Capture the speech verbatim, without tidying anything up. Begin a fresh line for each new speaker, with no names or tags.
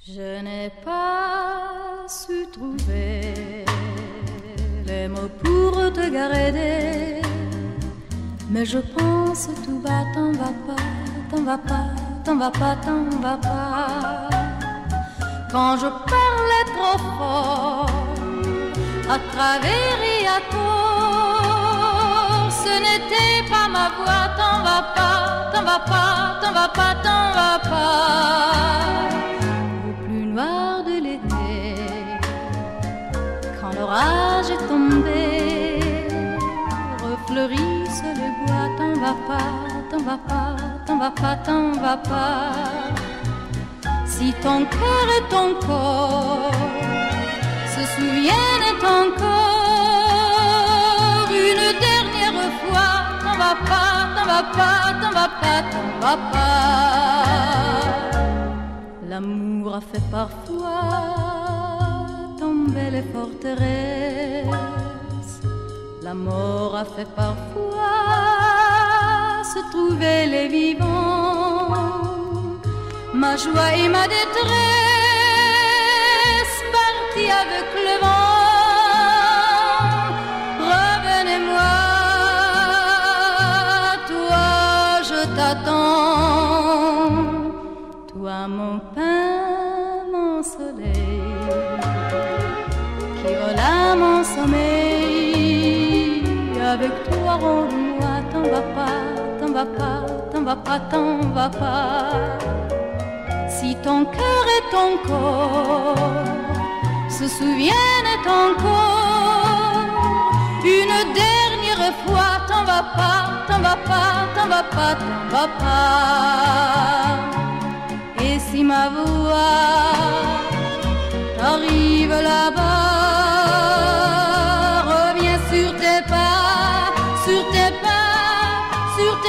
Je n'ai pas su trouver les mots pour te garder, mais je pense tout va, t'en va pas, t'en va pas, t'en va pas, t'en va pas. Quand je parlais trop fort, à travers et à tort, ce n'était pas ma voix, t'en va pas, t'en va pas, t'en va pas, t'en va pas. Au plus noir de l'été, quand l'orage est tombé, refleurissent le bois, t'en va pas, t'en va pas, t'en va pas, t'en va pas. Si ton cœur et ton corps se souviennent encore une dernière fois, t'en va pas, t'en va pas, t'en va pas, t'en va pas. L'amour a fait parfois tomber les forteresses, la mort a fait parfois se trouver les vivants. Ma joie et ma détresse partis avec le vent. Revenez-moi, toi je t'attends, toi mon pain, mon soleil, qui vole à mon sommeil. Avec toi rends-moi, t'en va pas, t'en va pas, t'en va pas, t'en va pas. Si ton cœur et ton corps se souviennent encore une dernière fois, t'en va pas, t'en va pas, t'en va pas, t'en va pas. Et si ma voix t'arrive là-bas, reviens sur tes pas, sur tes pas, sur tes